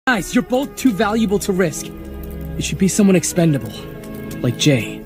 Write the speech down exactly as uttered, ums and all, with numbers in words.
Guys, you're both too valuable to risk. It should be someone expendable, like Jay.